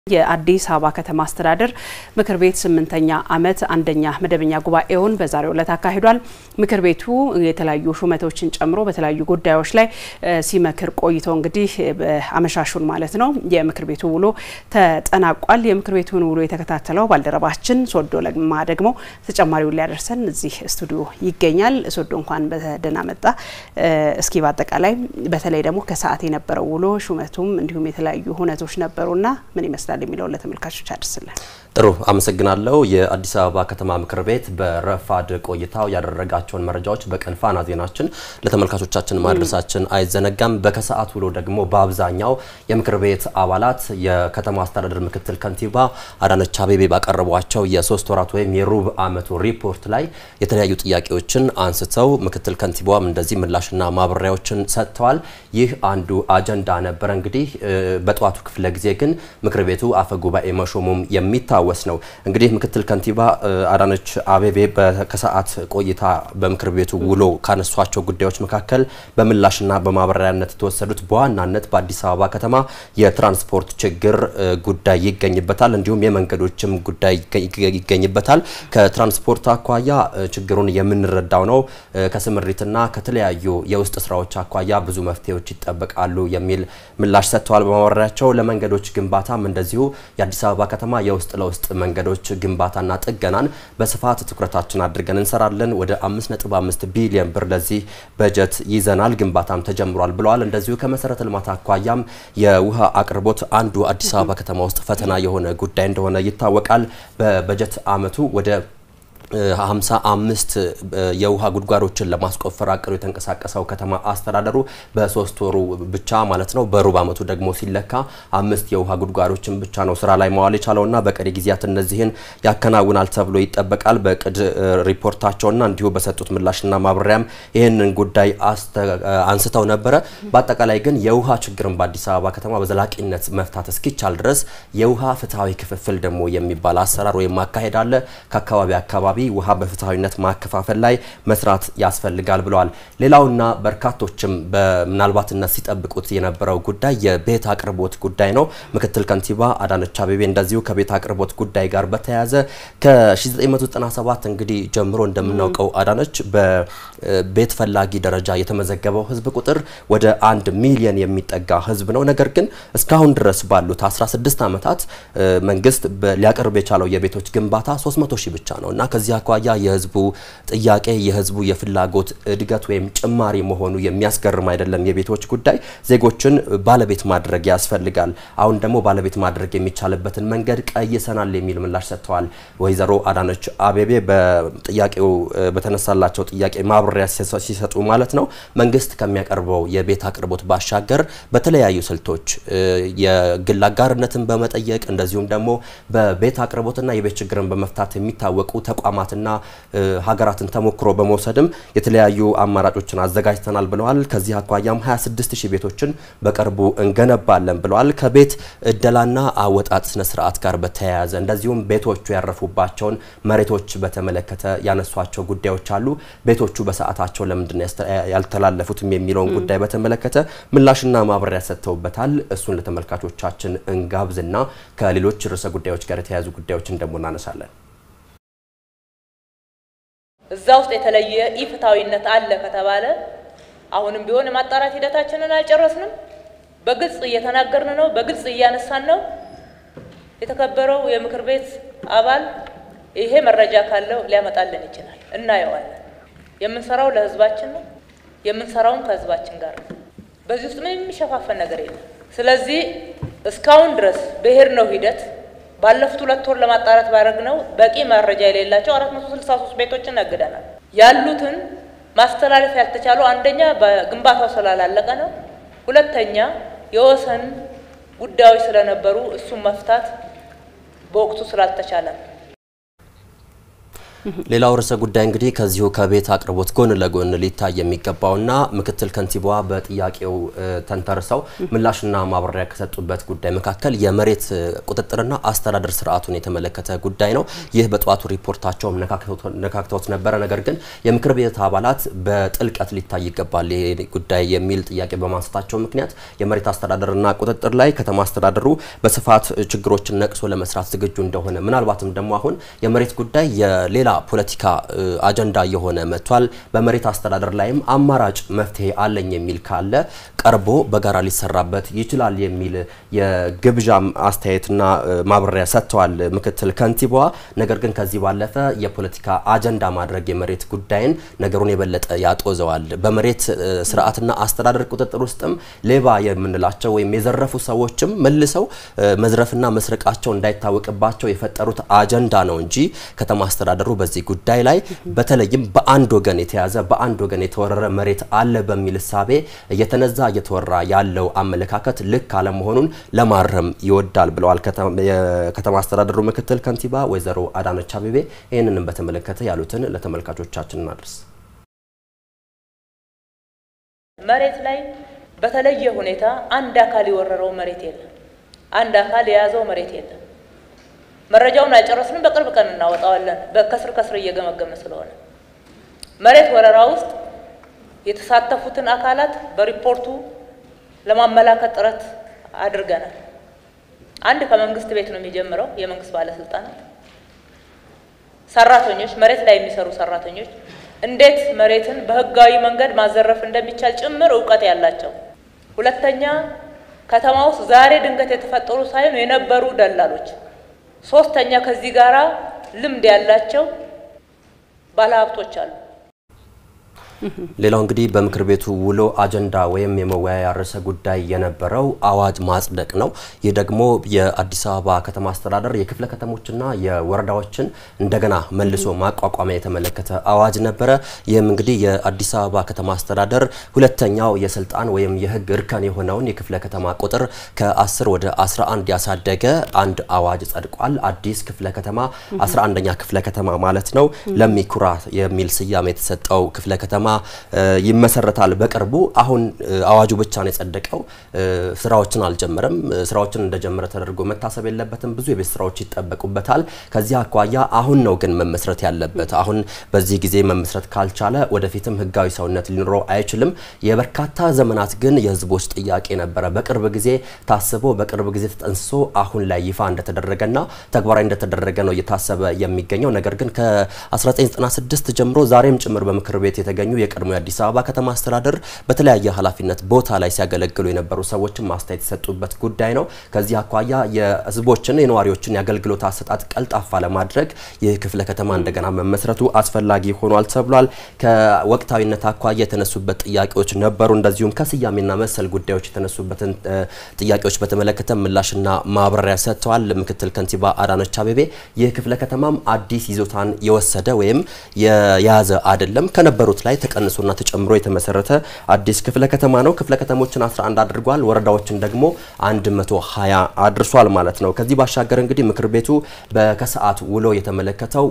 የአዲስ አበባ ከተማ አስተዳደር ምክር ቤት 8ኛ ዓመት አንደኛ መደበኛ ጉባኤውን በዛሬው ዕለት አካሂዷል። ምክር ቤቱ የተለያዩ ሹመቶችን ጨምሮ በተለያዩ ጉዳዮች ላይ ሲመክር ቆይቶ እንግዲህ አመሻሹን ማለት ነው የምክር ቤቱ ውሎ ተጠናቋል። የምክር ቤቱን ውሎ የተከታተለው ባልደረባችን ሶዶ ለማ ደግሞ ተጨማሪውን ሊያደርሰን እዚህ ስቱዲዮ ይገኛል። ሶዶ እንኳን በደህና መጣ። እስኪ በአጠቃላይ በተለይ ደግሞ ከሰዓት የነበረው ውሎ ሹመቱም እንዲሁም የተለያዩ ሁነቶች ነበሩና ምን ይመስላል የሚለው ለተመልካቾች አድርስልን። ጥሩ አመሰግናለሁ። የአዲስ አበባ ከተማ ምክር ቤት በረፋድ ቆይታው ያደረጋቸውን መረጃዎች በቀንፋና ዜናችን ለተመልካቾቻችን ማድረሳችን አይዘነጋም። በከሰዓት ውሎ ደግሞ በአብዛኛው የምክር ቤት አባላት የከተማ አስተዳደር ምክትል ከንቲባ አዳነች አቤቤ ባቀረቧቸው የ3 ወራት ወይም የሩብ ዓመቱ ሪፖርት ላይ የተለያዩ ጥያቄዎችን አንስተው ምክትል ከንቲባውም እንደዚህ ምላሽና ማብራሪያዎችን ሰጥተዋል። ይህ አንዱ አጀንዳ ነበር። እንግዲህ በጧቱ ክፍለ ጊዜ ግን ምክር ቤቱ አፈ ጉባኤ መሾሙም የሚታወስ ነው። እንግዲህ ምክትል ከንቲባ አዳነች አቤቤ በከሰዓት ቆይታ በምክር ቤቱ ውሎ ካነሷቸው ጉዳዮች መካከል በምላሽና በማብራሪያነት ተወሰዱት በዋናነት በአዲስ አበባ ከተማ የትራንስፖርት ችግር ጉዳይ ይገኝበታል። እንዲሁም የመንገዶችም ጉዳይ ይገኝበታል። ከትራንስፖርት አኳያ ችግሩን የምንረዳው ነው። ከስምሪትና ከተለያዩ የውስጥ ስራዎች አኳያ ብዙ መፍትሄዎች ይጠበቃሉ የሚል ምላሽ ሰጥተዋል። በማብራሪያቸው ለመንገዶች ግንባታም እንደዚሁ የአዲስ አበባ ከተማ የውስጥ ለውስጥ መንገዶች ግንባታና ጥገናን በስፋት ትኩረታችን አድርገን እንሰራለን። ወደ 5.5 ቢሊዮን ብር ለዚህ በጀት ይዘናል። ግንባታም ተጀምሯል ብለዋል። እንደዚሁ ከመሰረተ ልማት አኳያም የውሃ አቅርቦት አንዱ አዲስ አበባ ከተማ ውስጥ ፈተና የሆነ ጉዳይ እንደሆነ ይታወቃል። በበጀት አመቱ ወደ 55 የውሃ ጉድጓዶችን ለማስቆፈር አቅዶ የተንቀሳቀሰው ከተማ አስተዳደሩ በ3 ወሩ ብቻ ማለት ነው በሩብ ዓመቱ ደግሞ ሲለካ 5 የውሃ ጉድጓዶችን ብቻ ነው ስራ ላይ ማዋል የቻለውና በቀሪ ጊዜያት እነዚህን ያከናውናል ተብሎ ይጠበቃል። በቅድ ሪፖርታቸውና እንዲሁ በሰጡት ምላሽና ማብራሪያም ይሄንን ጉዳይ አንስተው ነበረ። በአጠቃላይ ግን የውሃ ችግርን በአዲስ አበባ ከተማ በዘላቂነት መፍታት እስኪቻል ድረስ የውሃ ፍትሃዊ ክፍፍል ደግሞ የሚባል አሰራር ወይም ማካሄድ አለ። ከአካባቢ ውሃ በፍትሃዊነት ማከፋፈል ላይ መስራት ያስፈልጋል ብለዋል። ሌላውና በርካቶችም በመናልባትነት ሲጠብቁት የነበረው ጉዳይ የቤት አቅርቦት ጉዳይ ነው። ምክትል ከንቲባ አዳነች አቤቤ እንደዚሁ ከቤት አቅርቦት ጉዳይ ጋር በተያያዘ ከ1997 እንግዲህ ጀምሮ እንደምናውቀው አዳነች በቤት ፈላጊ ደረጃ የተመዘገበው ህዝብ ቁጥር ወደ 1 ሚሊዮን የሚጠጋ ህዝብ ነው። ነገር ግን እስካሁን ድረስ ባሉት 16 ዓመታት መንግስት ሊያቀርብ የቻለው የቤቶች ግንባታ 300,000 ብቻ ነውና ከዚህ አኳያ የህዝቡ ጥያቄ የህዝቡ የፍላጎት እድገት ወይም ጭማሪ መሆኑ የሚያስገርም አይደለም። የቤቶች ጉዳይ ዜጎችን ባለቤት ማድረግ ያስፈልጋል። አሁን ደግሞ ባለቤት ማድረግ የሚቻልበትን መንገድ ቀይሰናል የሚል ምላሽ ሰጥተዋል። ወይዘሮ አዳነች አቤቤ በጥያቄው በተነሳላቸው ጥያቄ ማብራሪያ ሲሰጡ ማለት ነው መንግስት ከሚያቀርበው የቤት አቅርቦት ባሻገር በተለያዩ ስልቶች የግል አጋርነትን በመጠየቅ እንደዚሁም ደግሞ በቤት አቅርቦትና የቤት ችግርን በመፍታት የሚታወቁ ተቋማትና ሀገራትን ተሞክሮ በመውሰድም የተለያዩ አማራጮችን አዘጋጅተናል ብለዋል። ከዚህ አኳያም 26,000 ቤቶችን በቅርቡ እንገነባለን ብለዋል። ከቤት እደላና አወጣጥ ስነ ስርዓት ጋር በተያያዘ እንደዚሁም ቤቶቹ ያረፉባቸውን መሬቶች በተመለከተ ያነሷቸው ጉዳዮች አሉ። ቤቶቹ በሰዓታቸው ለምንድን ያልተላለፉትም የሚለውን ጉዳይ በተመለከተ ምላሽና ማብራሪያ ሰጥተውበታል። እሱን ለተመልካቾቻችን እንጋብዝና ከሌሎች ርዕሰ ጉዳዮች ጋር የተያያዙ ጉዳዮችን ደግሞ እናነሳለን። እዛው ውስጥ የተለየ ኢፍታዊነት አለ ከተባለ አሁንም ቢሆን ማጣራት ሂደታችንን አልጨረስንም። በግልጽ እየተናገርን ነው፣ በግልጽ እያነሳን ነው። የተከበረው የምክር ቤት አባል ይሄ መረጃ ካለው ሊያመጣልን ይችላል፣ እናየዋለን። የምንሰራው ለህዝባችን ነው፣ የምንሰራውም ከህዝባችን ጋር ነው። በዚህ ውስጥ ምንም የሚሸፋፈን ነገር የለም። ስለዚህ እስካሁን ድረስ በሄድነው ሂደት ባለፉት 2 ወር ለማጣራት ባረግነው በቂ መረጃ የሌላቸው 463 ቤቶችን አግደናል። ያሉትን ማስተላለፍ ያልተቻለው አንደኛ በግንባታው ስላላለቀ ነው፣ ሁለተኛ የወሰን ጉዳዮች ስለነበሩ እሱን መፍታት በወቅቱ ስላልተቻለ። ሌላው ርዕሰ ጉዳይ እንግዲህ ከዚሁ ከቤት አቅርቦት ጎን ለጎን ሊታይ የሚገባውና ምክትል ከንቲባዋ በጥያቄው ተንተርሰው ምላሽና ማብራሪያ ከሰጡበት ጉዳይ መካከል የመሬት ቁጥጥርና አስተዳደር ስርዓቱን የተመለከተ ጉዳይ ነው። ይህ በጧቱ ሪፖርታቸው ነካክተውት ነበር። ነገር ግን የምክር ቤት አባላት በጥልቀት ሊታይ ይገባል ይሄ ጉዳይ የሚል ጥያቄ በማንሳታቸው ምክንያት የመሬት አስተዳደርና ቁጥጥር ላይ ከተማ አስተዳደሩ በስፋት ችግሮችን ነቅሶ ለመስራት ዝግጁ እንደሆነ ምናልባትም ደግሞ አሁን የመሬት ጉዳይ የሌላ ፖለቲካ አጀንዳ የሆነ መጥቷል። በመሬት አስተዳደር ላይም አማራጭ መፍትሄ አለኝ የሚል ካለ ቀርቦ በጋራ ሊሰራበት ይችላል የሚል የግብዣ አስተያየትና ማብራሪያ ሰጥተዋል ምክትል ከንቲባዋ። ነገር ግን ከዚህ ባለፈ የፖለቲካ አጀንዳ ማድረግ የመሬት ጉዳይን ነገሩን የበለጠ ያጦዘዋል። በመሬት ስርዓትና አስተዳደር ቁጥጥር ውስጥም ሌባ የምንላቸው ወይም የዘረፉ ሰዎችም መልሰው መዝረፍና መስረቃቸው እንዳይታወቅባቸው የፈጠሩት አጀንዳ ነው እንጂ ከተማ አስተዳደሩ በዚህ ጉዳይ ላይ በተለይም በአንድ ወገን የተያዘ በአንድ ወገን የተወረረ መሬት አለ በሚል ሐሳቤ እየተወራ ያለው አመለካከት ልክ አለመሆኑን ለማረም ይወዳል ብለዋል ከተማ አስተዳደሩ ምክትል ከንቲባ ወይዘሮ አዳነች አቤቤ። ይህንንም በተመለከተ ያሉትን ለተመልካቾቻችን እናድርስ። መሬት ላይ በተለየ ሁኔታ አንድ አካል የወረረው መሬት የለም፣ አንድ አካል የያዘው መሬት የለም። መረጃውን አልጨረስንም፣ በቅርብ ቀን እናወጣዋለን። ከስር እየገመገመ ስለሆነ መሬት ወረራ ውስጥ የተሳተፉትን አካላት በሪፖርቱ ለማመላከት ጥረት አድርገናል። አንድ ከመንግስት ቤት ነው የሚጀምረው። የመንግስት ባለስልጣናት፣ ሰራተኞች፣ መሬት ላይ የሚሰሩ ሰራተኞች እንዴት መሬትን በህጋዊ መንገድ ማዘረፍ እንደሚቻል ጭምር እውቀት ያላቸው። ሁለተኛ ከተማ ውስጥ ዛሬ ድንገት የተፈጠሩ ሳይሆን የነበሩ ደላሎች። ሶስተኛ ከዚህ ጋራ ልምድ ያላቸው ባለሀብቶች አሉ። ሌላው እንግዲህ በምክር ቤቱ ውሎ አጀንዳ ወይም የመወያያ ርዕሰ ጉዳይ የነበረው አዋጅ ማጽደቅ ነው። ይህ ደግሞ የአዲስ አበባ ከተማ አስተዳደር የክፍለ ከተሞችና የወረዳዎችን እንደገና መልሶ ማቋቋሚያ የተመለከተ አዋጅ ነበረ። ይህም እንግዲህ የአዲስ አበባ ከተማ አስተዳደር ሁለተኛው የስልጣን ወይም የህግ እርከን የሆነውን የክፍለ ከተማ ቁጥር ከ10 ወደ 11 ያሳደገ አንድ አዋጅ ጸድቋል። አዲስ ክፍለ ከተማ 11ኛ ክፍለ ከተማ ማለት ነው። ለሚኩራ የሚል ስያሜ የተሰጠው ክፍለ ከተማ ይመሰረታል በቅርቡ። አሁን አዋጁ ብቻ ነው የጸደቀው፣ ስራዎችን አልጀመረም። ስራዎችን እንደጀመረ ተደርጎ መታሰብ የለበትም። ብዙ የቤት ስራዎች ይጠበቁበታል። ከዚህ አኳያ አሁን ነው ግን መመስረት ያለበት። አሁን በዚህ ጊዜ መመስረት ካልቻለ ወደፊትም ህጋዊ ሰውነት ሊኖረው አይችልም። የበርካታ ዘመናት ግን የህዝቦች ጥያቄ ነበረ። በቅርብ ጊዜ ታስቦ በቅርብ ጊዜ ተጠንስሶ አሁን ላይ ይፋ እንደተደረገና ተግባራዊ እንደተደረገ ነው እየታሰበ የሚገኘው። ነገር ግን ከ1996 ጀምሮ ዛሬም ጭምር በምክር ቤት የተገኙ የቀድሞ የአዲስ አበባ ከተማ አስተዳደር በተለያየ ኃላፊነት ቦታ ላይ ሲያገለግሉ የነበሩ ሰዎችን ማስተያየት የሰጡበት ጉዳይ ነው። ከዚህ አኳያ የህዝቦችን የነዋሪዎችን ያገልግሎት አሰጣጥ ቀልጣፋ ለማድረግ ይህ ክፍለ ከተማ እንደገና መመስረቱ አስፈላጊ ሆኗል ተብሏል። ከወቅታዊነት አኳያ የተነሱበት ጥያቄዎች ነበሩ። እንደዚሁም ከስያሜና መሰል ጉዳዮች የተነሱበትን ጥያቄዎች በተመለከተ ምላሽና ማብራሪያ ሰጥተዋል ምክትል ከንቲባ አዳነች አቤቤ። ይህ ክፍለ ከተማም አዲስ ይዞታን የወሰደ ወይም የያዘ አይደለም። ከነበሩት ላይ ተቀንሶና ተጨምሮ የተመሰረተ አዲስ ክፍለ ከተማ ነው። ክፍለ ከተሞችን 11 አድርጓል። ወረዳዎችን ደግሞ 120 አድርሷል ማለት ነው። ከዚህ ባሻገር እንግዲህ ምክር ቤቱ በከሰዓት ውሎ የተመለከተው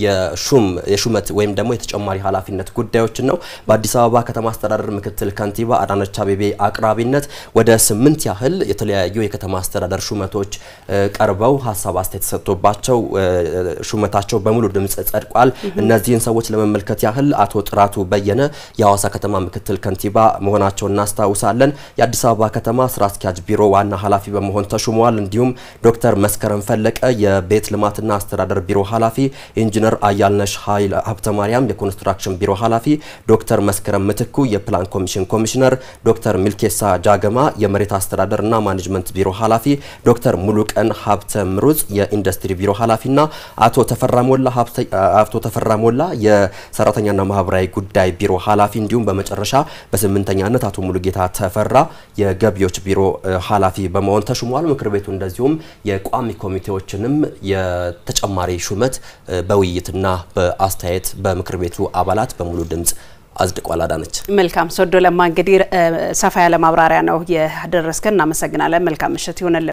የሹመት ወይም ደግሞ የተጨማሪ ኃላፊነት ጉዳዮችን ነው። በአዲስ አበባ ከተማ አስተዳደር ምክትል ከንቲባ አዳነች አቤቤ አቅራቢነት ወደ 8 ያህል የተለያዩ የከተማ አስተዳደር ሹመቶች ቀርበው ሀሳብ አስተያየት ተሰጥቶባቸው ሹመታቸው በሙሉ ድምጽ ጸድቋል። እነዚህን ሰዎች ለመመልከት ያህል አቶ ጥራቱ በየነ የሐዋሳ ከተማ ምክትል ከንቲባ መሆናቸውን እናስታውሳለን። የአዲስ አበባ ከተማ ስራ አስኪያጅ ቢሮ ዋና ኃላፊ በመሆን ተሹመዋል። እንዲሁም ዶክተር መስከረም ፈለቀ የቤት ልማትና አስተዳደር ቢሮ ኃላፊ፣ ኢንጂነር አያልነሽ ኃይለ ሀብተ ማርያም የኮንስትራክሽን ቢሮ ኃላፊ፣ ዶክተር መስከረም ምትኩ የፕላን ኮሚሽን ኮሚሽነር፣ ዶክተር ሚልኬሳ ጃገማ የመሬት አስተዳደርና ማኔጅመንት ቢሮ ኃላፊ፣ ዶክተር ሙሉቀን ሀብተ ምሩጽ የኢንዱስትሪ ቢሮ ኃላፊና አቶ ተፈራ ሞላ የሰራተኛና ማህበራዊ ጉዳይ ቢሮ ኃላፊ እንዲሁም በመጨረሻ በስምንተኛነት አቶ ሙሉጌታ ተፈራ የገቢዎች ቢሮ ኃላፊ በመሆን ተሹመዋል። ምክር ቤቱ እንደዚሁም የቋሚ ኮሚቴዎችንም የተጨማሪ ሹመት በውይይትና በአስተያየት በምክር ቤቱ አባላት በሙሉ ድምጽ አጽድቋል። አዳነች መልካም ሶዶ ለማ እንግዲህ ሰፋ ያለ ማብራሪያ ነው ያደረስከን። እናመሰግናለን። መልካም ምሽት ይሁንልን።